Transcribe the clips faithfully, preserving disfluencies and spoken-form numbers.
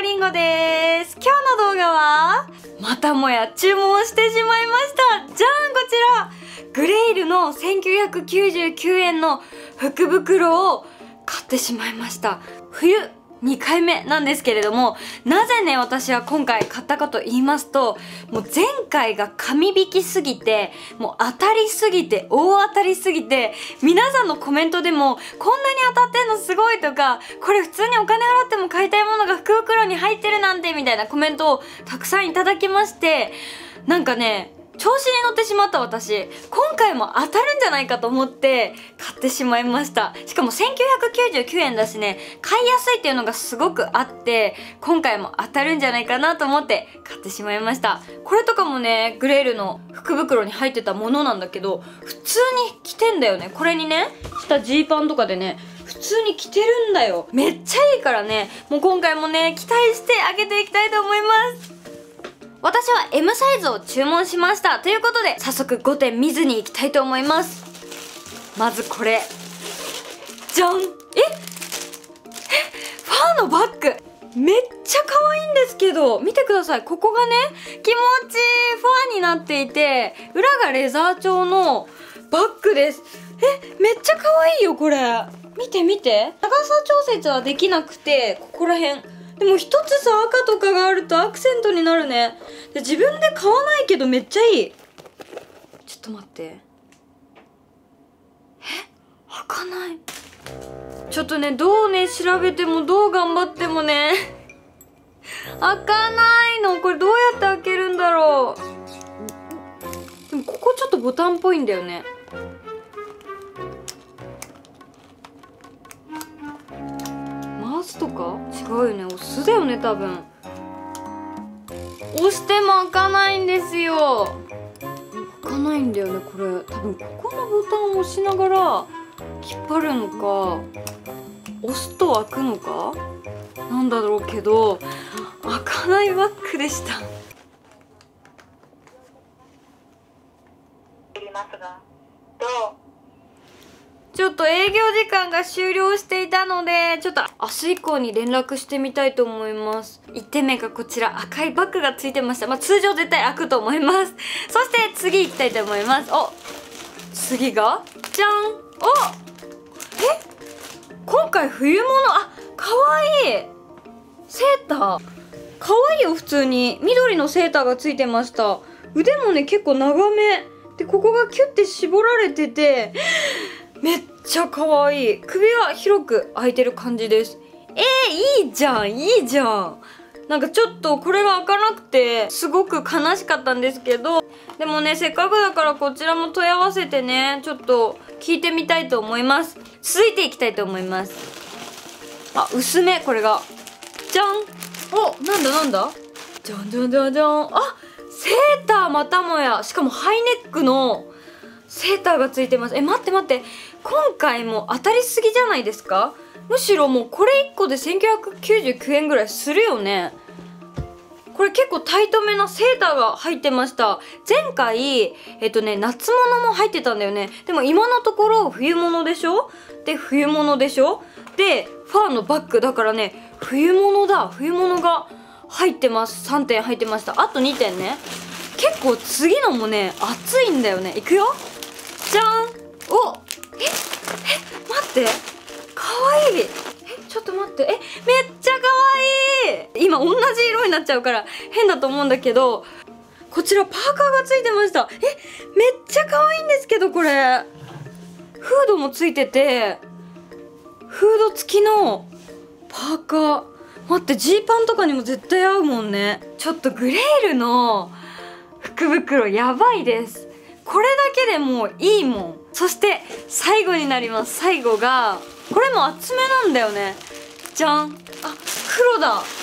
のりんごです。今日の動画はまたもや注文してしまいました。じゃん、こちらグレイルのせんきゅうひゃくきゅうじゅうきゅうえんの福袋を買ってしまいました。冬にかいめなんですけれども、なぜね私は今回買ったかと言いますと、もう前回が神引きすぎて、もう当たりすぎて大当たりすぎて、皆さんのコメントでもこんなに当たってんのすごいとか、これ普通にお金払っても買いたいものが福袋に入ってるなんてみたいなコメントをたくさんいただきまして、なんかね調子に乗ってしまった私、今回も当たるんじゃないかと思って買ってしまいました。しかもせんきゅうひゃくきゅうじゅうきゅうえんだしね、買いやすいっていうのがすごくあって、今回も当たるんじゃないかなと思って買ってしまいました。これとかもね、グレールの福袋に入ってたものなんだけど、普通に着てんだよね。これにね、下ジーパンとかでね、普通に着てるんだよ。めっちゃいいからね、もう今回もね、期待してあげていきたいと思います。私は エム サイズを注文しました。ということで、早速ごてん見ずにいきたいと思います。まずこれ。じゃん！ええファーのバッグめっちゃ可愛いんですけど、見てください。ここがね、気持ちいいファーになっていて、裏がレザー調のバッグです。え、めっちゃ可愛いよ、これ。見て見て。長さ調節はできなくて、ここら辺。でも一つさ、赤とかがあるとアクセントになるね。で、自分で買わないけどめっちゃいい。ちょっと待って。え、開かない。ちょっとね、どうね、調べてもどう頑張ってもね、開かないの。これどうやって開けるんだろう。でもここちょっとボタンっぽいんだよね。回すとか違うよね。押すだよね、多分。押しても開かないんですよ。開かないんだよね、これ。多分ここのボタンを押しながら引っ張るのか、押すと開くのかなんだろうけど、開かないバッグでした。ちょっと営業時間が終了していたので、ちょっと明日以降に連絡してみたいと思います。いってんめがこちら、赤いバッグがついてました。まあ通常絶対開くと思います。そして次行きたいと思います。お、次がじゃん。お、え、今回冬物、あ、かわいいセーター、かわいいよ。普通に緑のセーターがついてました。腕もね結構長めで、ここがキュッて絞られててめっちゃ可愛い。首は広く開いてる感じです。えー、いいじゃん、いいじゃん。なんかちょっとこれが開かなくてすごく悲しかったんですけど、でもねせっかくだからこちらも問い合わせてね、ちょっと聞いてみたいと思います。続いていきたいと思います。あ、薄め、これがじゃん。お、なんだなんだ、じゃんじゃんじゃんじゃん。あ、セーターまたもや。しかもハイネックのセーターがついてます。え、待って待って、今回も当たりすぎじゃないですか。むしろもうこれいっこでせんきゅうひゃくきゅうじゅうきゅうえんぐらいするよね。これ結構タイトめなセーターが入ってました。前回えっとね夏物も入ってたんだよね。でも今のところ冬物でしょ、で冬物でしょ、でファーのバッグだからね、冬物だ。冬物が入ってます。さんてん入ってました。あとにてんね。結構次のもね熱いんだよね。いくよ、じゃん。お、え、え、待って、かわいい。え、ちょっと待って、え、めっちゃかわいい。今同じ色になっちゃうから変だと思うんだけど、こちらパーカーがついてました。え、めっちゃかわいいんですけど、これフードもついてて、フード付きのパーカー。待って、ジーパンとかにも絶対合うもんね。ちょっとグレールの福袋やばいです。これだけでもういいもん。そして最後になります。最後がこれも厚めなんだよね。じゃん。あ、黒だ。あ、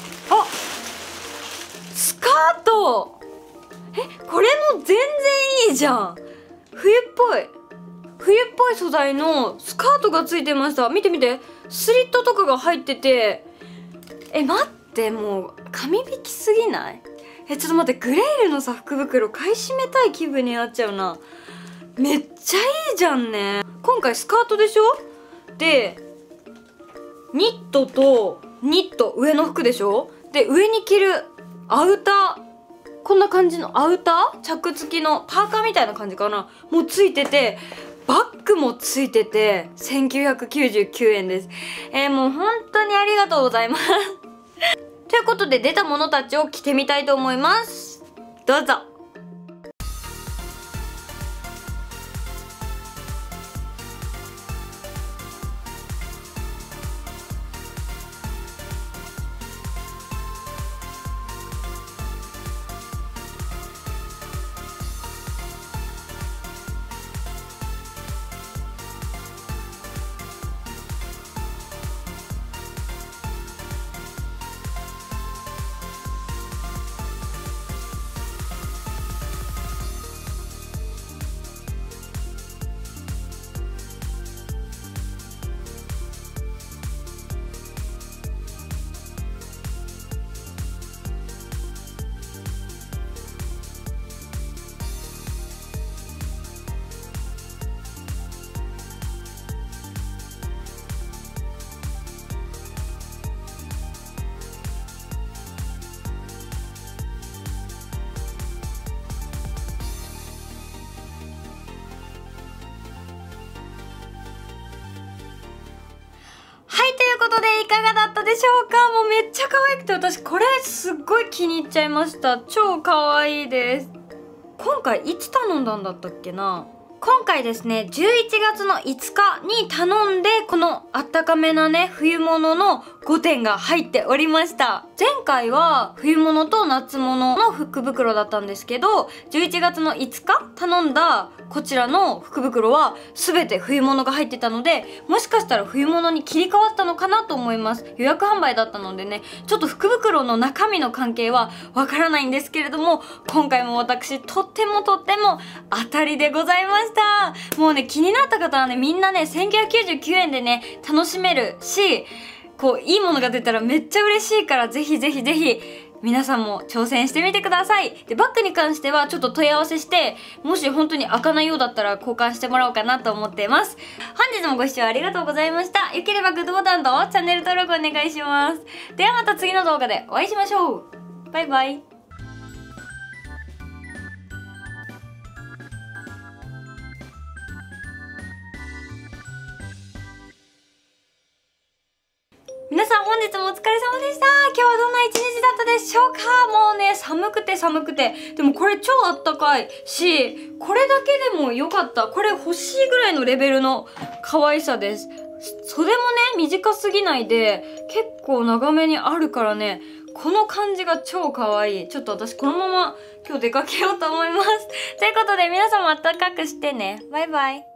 スカート。え、これも全然いいじゃん。冬っぽい冬っぽい素材のスカートがついてました。見て見て、スリットとかが入ってて、え、待って、もう神引きすぎない？え、ちょっと待って、グレールのさ福袋買い占めたい気分になっちゃうな。めっちゃいいじゃんね。今回スカートでしょ、でニットとニット上の服でしょ。で上に着るアウター、こんな感じのアウター、チャック付きのパーカーみたいな感じかな、もうついてて、バッグもついててせんきゅうひゃくきゅうじゅうきゅうえんです。えー、もう本当にありがとうございますということで出たものたちを着てみたいと思います。どうぞ。はい、ということでいかがだったでしょうか。もうめっちゃ可愛くて、私これすっごい気に入っちゃいました。超可愛いです。今回いつ頼んだんだったっけな。今回ですね、じゅういちがつのいつかに頼んで、このあったかめなね、冬物のごてんが入っておりました。前回は冬物と夏物の福袋だったんですけど、じゅういちがつのいつか頼んだこちらの福袋は全て冬物が入ってたので、もしかしたら冬物に切り替わったのかなと思います。予約販売だったのでね、ちょっと福袋の中身の関係はわからないんですけれども、今回も私とってもとっても当たりでございました。もうね、気になった方はね、みんなね、せんきゅうひゃくきゅうじゅうきゅうえんでね、楽しめるし、こう、いいものが出たらめっちゃ嬉しいから、ぜひぜひぜひ、皆さんも挑戦してみてください。で、バッグに関してはちょっと問い合わせして、もし本当に開かないようだったら交換してもらおうかなと思っています。本日もご視聴ありがとうございました。よければグッドボタンとチャンネル登録お願いします。ではまた次の動画でお会いしましょう。バイバイ。皆さん本日もお疲れ様でした。今日はどんな一日だったでしょうか。もうね、寒くて寒くて。でもこれ超あったかいし、これだけでも良かった。これ欲しいぐらいのレベルの可愛さです。袖もね、短すぎないで、結構長めにあるからね、この感じが超可愛い。ちょっと私このまま今日出かけようと思います。ということで皆さんも暖かくしてね。バイバイ。